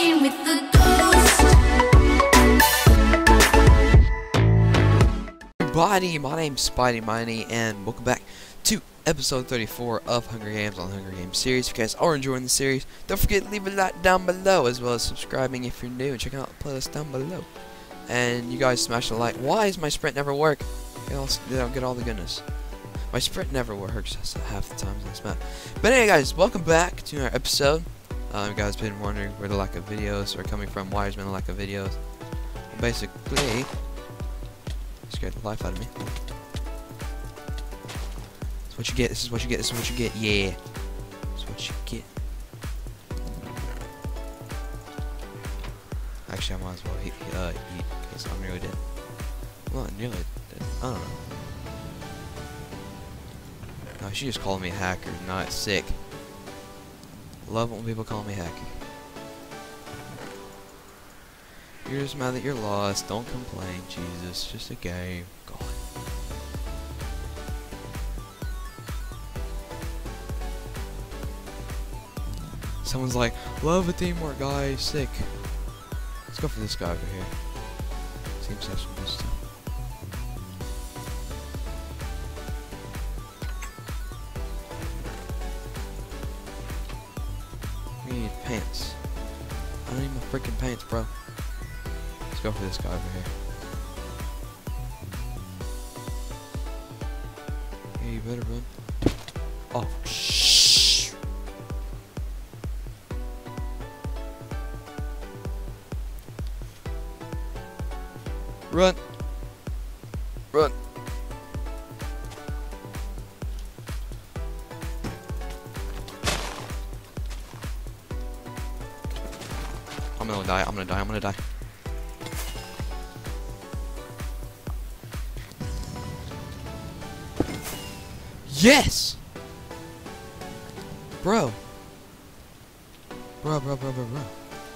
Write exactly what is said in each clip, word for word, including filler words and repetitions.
playing with the ghost. Everybody, my name's Spidey Miney, and welcome back to episode thirty-four of Hunger Games on the Hunger Games series. If you guys are enjoying the series, don't forget to leave a like down below, as well as subscribing if you're new, and checking out the playlist down below. And you guys smash the like. Why does my sprint never work? They don't get all the goodness. My sprint never works half the time in this map. But anyway, guys, welcome back to our episode. Um, you guys been wondering where the lack of videos are coming from. Why there's been a lack of videos? Well, basically, scared the life out of me. This is what you get. This is what you get. This is what you get. Yeah, this is what you get. Actually, I might as well eat, uh, eat because I'm nearly dead. Well, not nearly dead. I don't know. No, she just called me a hacker, not sick. Love when people call me hacker. You're just mad that you're lost. Don't complain, Jesus. Just a game. God. Someone's like, love a teamwork guy, sick. Let's go for this guy over here. Seems to have some good stuff. We need pants. I don't need my freaking pants, bro. Let's go for this guy over here. Yeah, you better run. Oh, shh. Run. Run. I'm gonna die, I'm gonna die, I'm gonna die. Yes! Bro. Bro, bro, bro, bro, bro.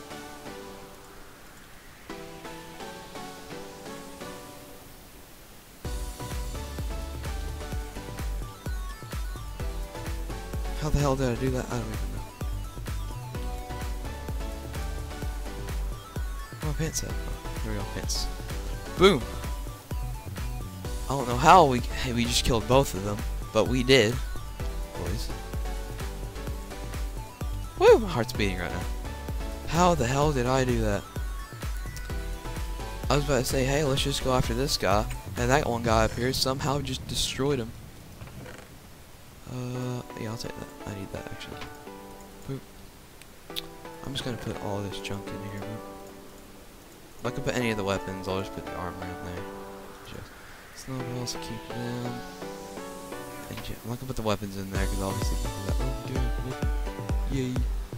How the hell did I do that? I don't even know. Where my pants at? Oh, here we go, pants. Boom! I don't know how we we just killed both of them, but we did, boys. Woo! My heart's beating right now. How the hell did I do that? I was about to say, hey, let's just go after this guy, and that one guy up here somehow just destroyed him. Uh, yeah, I'll take that. I need that, actually. Boop. I'm just gonna put all this junk in here, boop. If I can put any of the weapons, I'll just put the armor in there. Just snowballs to keep them. And yeah, I'm not gonna put the weapons in there, because obviously people are like, oh, good, yay.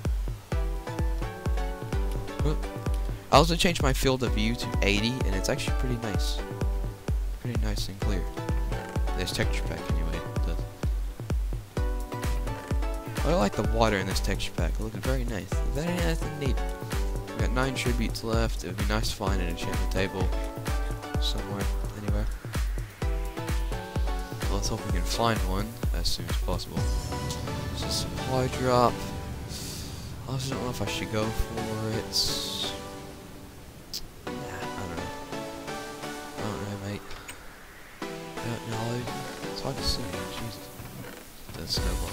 Boop. I also changed my field of view to eighty, and it's actually pretty nice. Pretty nice and clear. There's texture pack anyway. It does. I like the water in this texture pack. It looks very nice. Very nice indeed. We got nine tributes left. It would be nice to find an enchantment table somewhere, anywhere. So let's hope we can find one as soon as possible. There's a supply drop. I also don't know if I should go for it. Nah, I don't know. I don't know, mate. I don't know. It's hard to see. Jesus. It does snowball.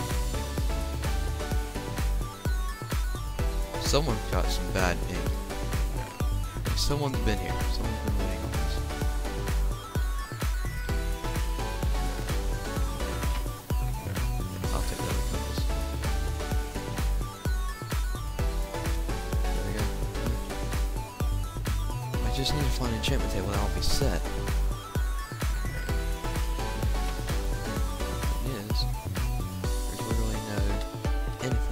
Someone got some bad ping. Someone's been here. Someone's been waiting on this. I'll take that with compass. There we go. I just need to find an enchantment table and I'll be set. It is. There's literally no anything.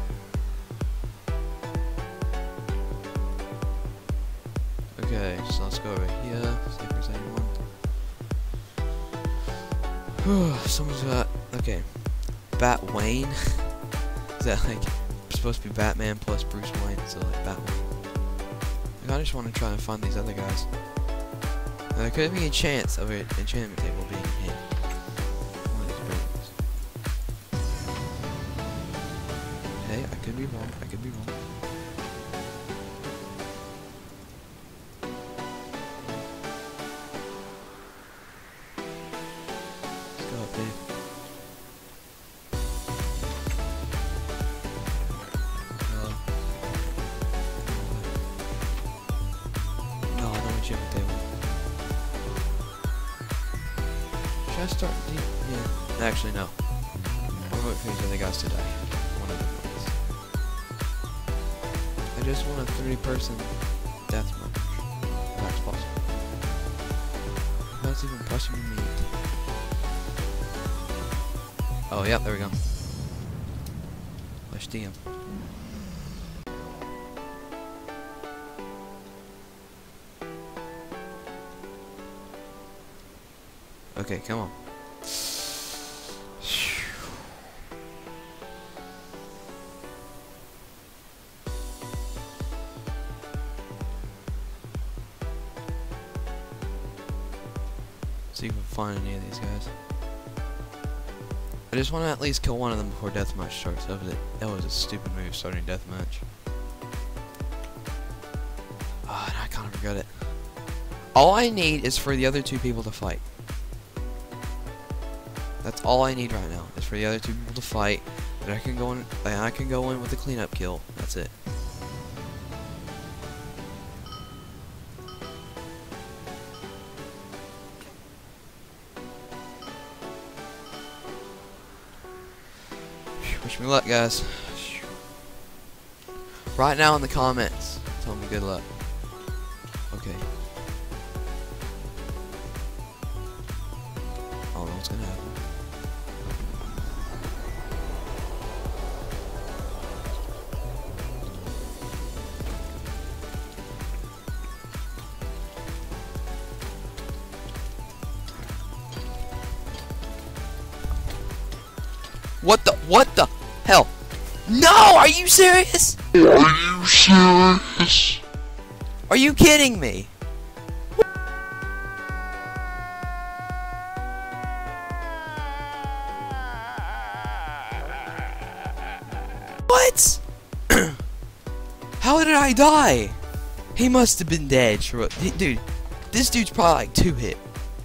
Okay, so let's go over here, see if there's anyone. Someone's got, okay, Bat Wayne. Is that like supposed to be Batman plus Bruce Wayne? So like Bat Wayne. I just want to try and find these other guys. Now, there could be a chance of an enchantment table being hit. One of these buildings. Hey, I could be wrong. I could be wrong. achievement table. Should I start deep? Yeah. Actually, no. I'm gonna wait for these other guys to die. One of them wins. I just want a three-person deathmatch. If that's possible. If that's even possible to meet. Oh, yep, there we go. Let's D M. Okay, come on. See if we can find any of these guys. I just want to at least kill one of them before deathmatch starts. That was, it. That was a stupid move, starting deathmatch. Ah, oh, I kind of regret it. All I need is for the other two people to fight. That's all I need right now, is for the other two people to fight, and I can go in. And I can go in with a cleanup kill. That's it. Wish me luck, guys. Right now in the comments, tell me good luck. Okay. I don't know what's gonna happen. What the? What the hell? No! Are you serious? Are you serious? Are you kidding me? What? How did I die? He must have been dead. Sure. Dude, this dude's probably like two hit.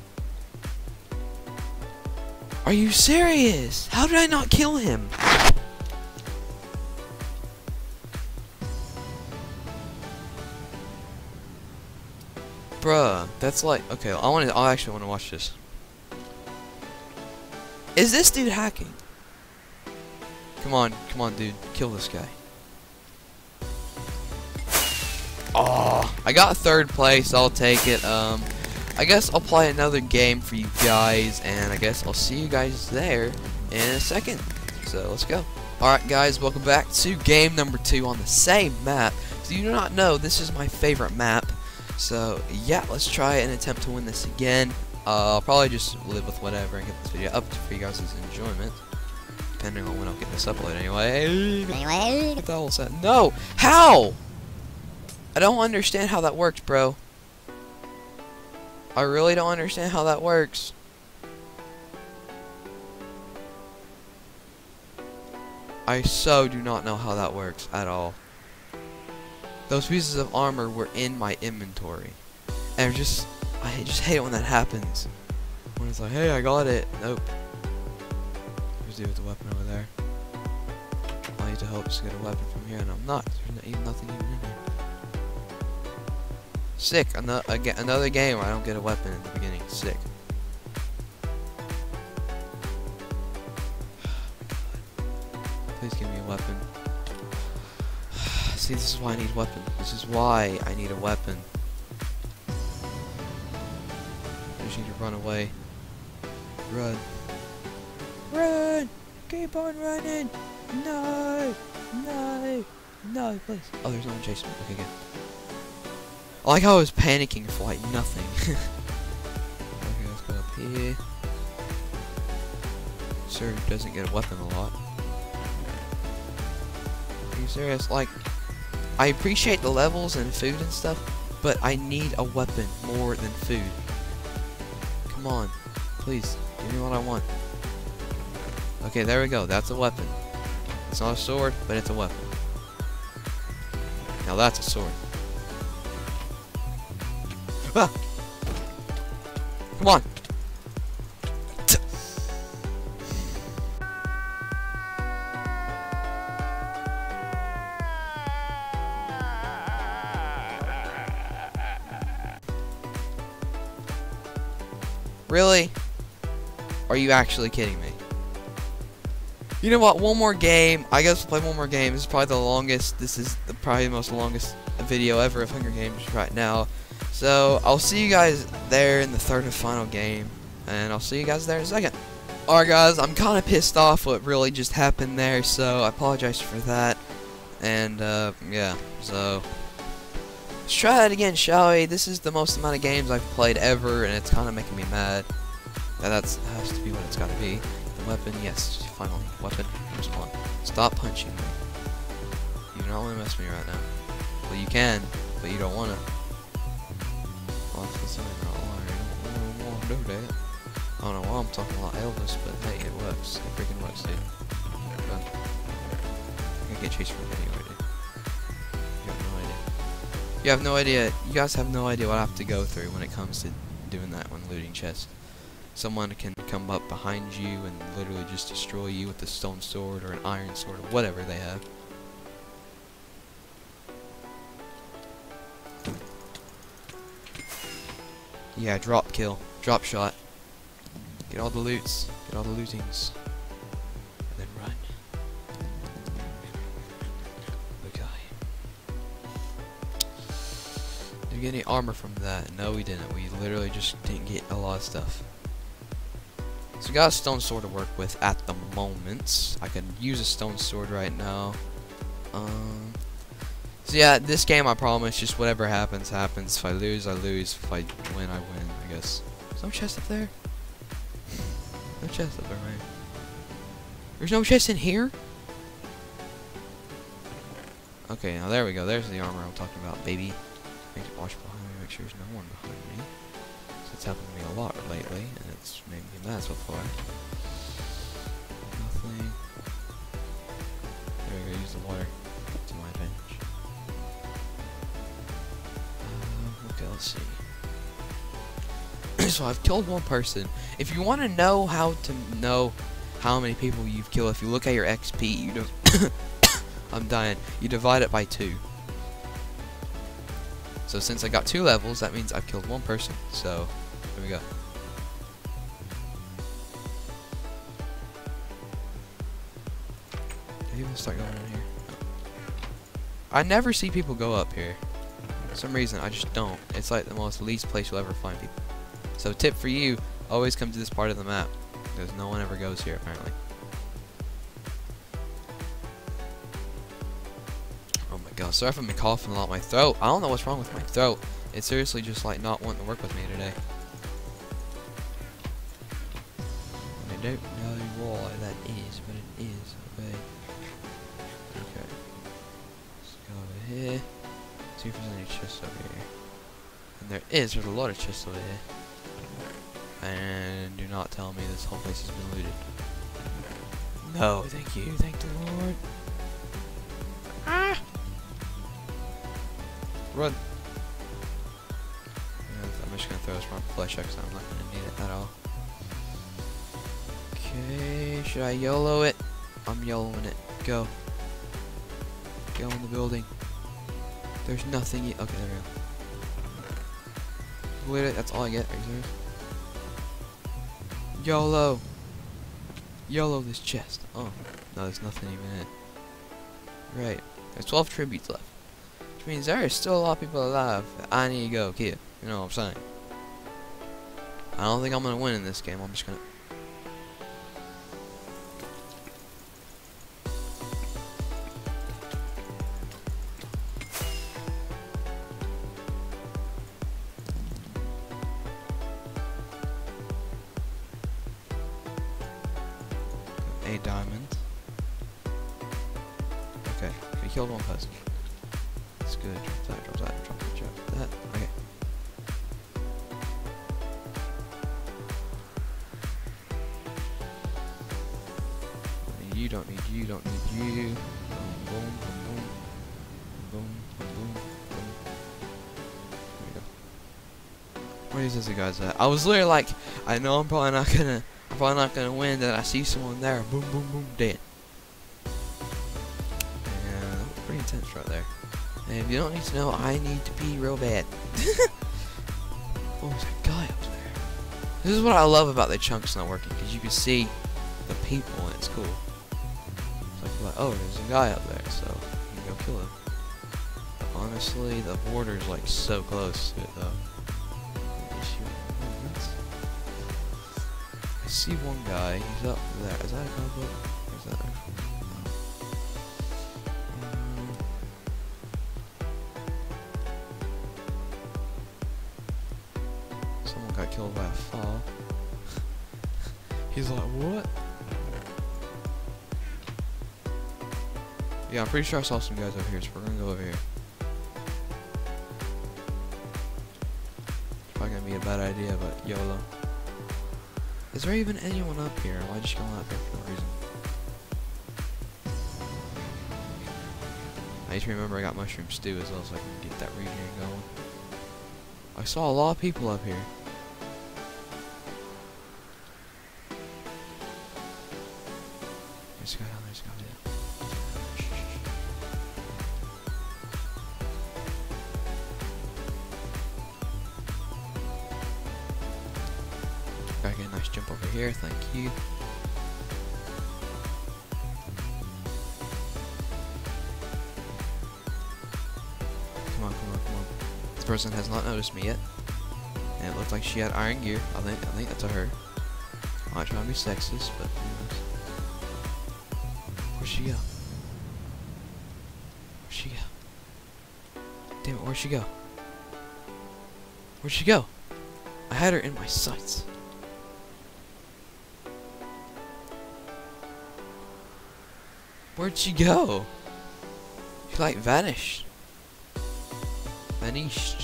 Are you serious? How did I not kill him? Bruh, that's like, okay, I want to, I actually want to watch this. Is this dude hacking? Come on, come on, dude, kill this guy. Oh, I got third place, I'll take it. Um, I guess I'll play another game for you guys, and I guess I'll see you guys there in a second. So let's go. Alright guys, welcome back to game number two on the same map. So you do not know, this is my favorite map. So yeah, let's try and attempt to win this again. Uh, I'll probably just live with whatever and get this video up for you guys' enjoyment. Depending on when I'll get this uploaded anyway. Anyway. Get the whole set. No! How? I don't understand how that works, bro. I really don't understand how that works. I so do not know how that works at all. Those pieces of armor were in my inventory. And just, I just hate it when that happens. When it's like, hey, I got it. Nope. There's dude with the weapon over there. I need to help just get a weapon from here, and I'm not. There's not even nothing even in here. Sick. Another, another game where I don't get a weapon in the beginning. Sick. Please give me a weapon. See, this is why I need a weapon. This is why I need a weapon. I just need to run away. Run. Run! Keep on running! No! No! No, please. Oh, there's no one chasing me. Okay, good. I like how I was panicking for like nothing. Okay, let's go up here. Sir doesn't get a weapon a lot. Are you serious? Like, I appreciate the levels and food and stuff, but I need a weapon more than food. Come on. Please, give me what I want. Okay, there we go. That's a weapon. It's not a sword, but it's a weapon. Now that's a sword. Ah! Come on. T Really? Are you actually kidding me? You know what? One more game. I guess we'll play one more game. This is probably the longest. This is the, probably the most longest video ever of Hunger Games right now. So I'll see you guys there in the third and final game, and I'll see you guys there in a second. Alright guys, I'm kind of pissed off what really just happened there, so I apologize for that. And uh, yeah, so let's try that again, shall we? This is the most amount of games I've played ever, and it's kind of making me mad. Yeah, that's that has to be what it's got to be. The weapon, yes, finally, weapon. Respond. Stop punching me. You don't want to mess with me right now. Well, you can, but you don't want to. Well, that's not even why. You don't want to do that. I don't know why I'm talking about Elvis, but hey, it works. It freaking works, dude. Run. I'm gonna get chased from anyway, dude. You have no idea. You have no idea. You guys have no idea what I have to go through when it comes to doing that when looting chests. Someone can come up behind you and literally just destroy you with a stone sword or an iron sword or whatever they have. Yeah, drop kill. Drop shot. Get all the loots. Get all the lootings. And then run. Okay. Did we get any armor from that? No, we didn't. We literally just didn't get a lot of stuff. So we got a stone sword to work with at the moment. I can use a stone sword right now. Um, so yeah, this game I promise, just whatever happens, happens. If I lose, I lose. If I win, I win, I guess. There's no chest up there? No chest up there, man. There's no chest in here? Okay, now there we go. There's the armor I'm talking about, baby. Make it watch behind me, make sure there's no one behind me. So it's happened to me a lot lately, and it's made me mad so far. Nothing. There we go, use the water to my advantage. Um, okay, let's see. So I've killed one person. If you want to know how to know how many people you've killed, if you look at your X P, you do I'm dying. You divide it by two. So since I got two levels, that means I've killed one person. So there we go. Did I even start going in here? No. I never see people go up here. For some reason, I just don't. It's like the most least place you'll ever find people. So tip for you, always come to this part of the map, because no one ever goes here apparently. Oh my god, sorry if I've been coughing a lot. My throat, I don't know what's wrong with my throat. It's seriously just like not wanting to work with me today. I don't know why that is, but it is. Okay. Okay. Let's go over here. See if there's any chests over here. And there is, there's a lot of chests over here. And do not tell me this whole place has been looted. No, thank you, thank the Lord. Ah! Run! I'm just gonna throw this from flesh because I'm not gonna need it at all. Okay, should I YOLO it? I'm YOLOing it. Go. Go in the building. There's nothing yet. Okay, there we go. Wait, that's all I get. Are you serious? YOLO! YOLO this chest. Oh, no, there's nothing even in it. Right. There's twelve tributes left. Which means there is still a lot of people alive that I need to go kill. You know what I'm saying? I don't think I'm going to win in this game. I'm just going to... A diamond. Okay, we killed one person. That's good. Drop that, drop that, drop that, drop that. Okay. You don't need you, don't need you. Boom, boom, boom, boom. Boom, boom, boom, boom. There we go. Where is this guy's at? I was literally like, I know I'm probably not gonna I'm probably not gonna win, then I see someone there, boom, boom, boom, dead. Yeah, that was pretty intense right there. And if you don't need to know, I need to pee real bad. Oh, there's a guy up there. This is what I love about the chunks not working, because you can see the people and it's cool. It's like, oh, there's a guy up there, so you can go kill him. But honestly, the border's like so close to it though. I see one guy, he's up there. Is that a combo? Or is that actually? Um, someone got killed by a fall. He's like, what? Yeah, I'm pretty sure I saw some guys over here, so we're gonna go over here. It's probably gonna be a bad idea, but YOLO. Is there even anyone up here? Am I just going out there for no reason? I need to remember I got mushroom stew as well, so I can get that regen going. I saw a lot of people up here. There's a guy down there, there's a guy down there. Gotta get a nice jump over here, thank you. Come on, come on, come on. This person has not noticed me yet. And it looked like she had iron gear. I think I think that's a her. I'm not trying to be sexist, but anyways. Where'd she go? Where'd she go? Damn it, where'd she go? Where'd she go? I had her in my sights. Where'd she go? She like vanished. Vanished.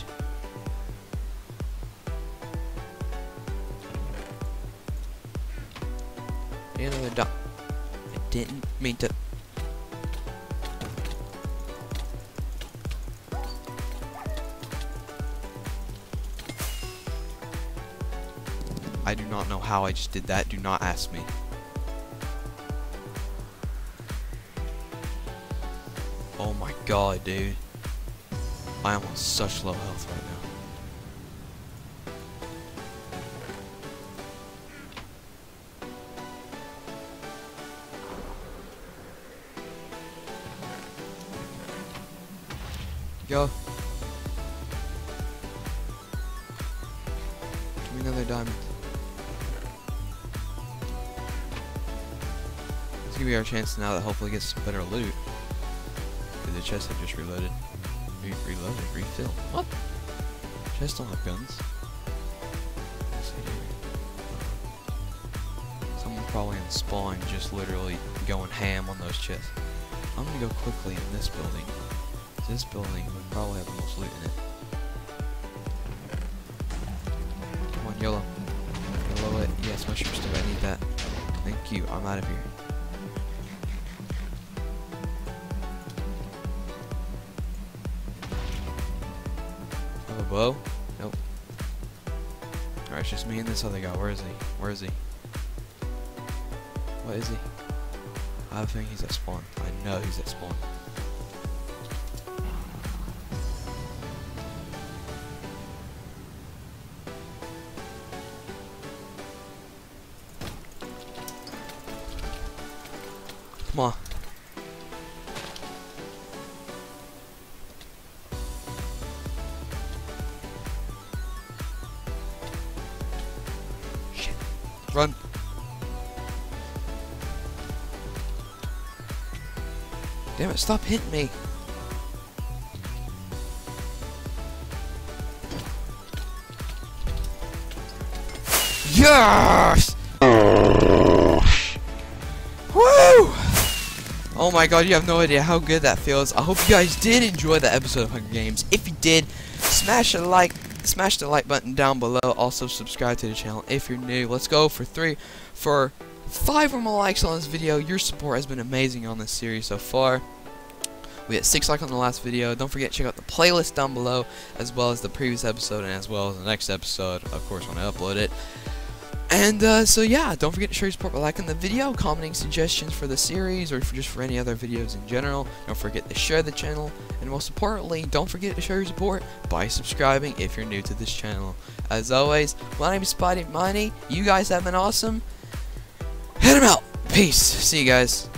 Another dot. I didn't mean to. I do not know how I just did that. Do not ask me. Oh my god, dude. I am on such low health right now. Go. Give me another diamond. It's gonna be our chance now to hopefully get some better loot. The chest had just reloaded. Re reloaded, refilled. What? Chests don't have guns. Yes, they do. Someone probably in spawn just literally going ham on those chests. I'm gonna go quickly in this building. This building would probably have the most loot in it. Come on, YOLO. YOLO it. Yes, mushroom stew. I need that. Thank you. I'm out of here. Whoa. Nope. Alright, it's just me and this other guy. Where is he? Where is he? What is he? I have a feeling he's at spawn. I know he's at spawn. Come on. Run. Damn it, stop hitting me. Yes! Woo! Oh my god, you have no idea how good that feels. I hope you guys did enjoy that episode of Hunger Games. If you did, smash a like, smash the like button down below. Also subscribe to the channel if you're new. Let's go for three, for five or more likes on this video. Your support has been amazing on this series so far. We had six likes on the last video. Don't forget to check out the playlist down below, as well as the previous episode and as well as the next episode, of course, when I upload it. And uh, so yeah, don't forget to show your support by liking the video, commenting suggestions for the series, or for just for any other videos in general. Don't forget to share the channel, and most importantly, don't forget to show your support by subscribing if you're new to this channel. As always, my name is Spidey Miney. You guys have been awesome. Head 'em out. Peace. See you guys.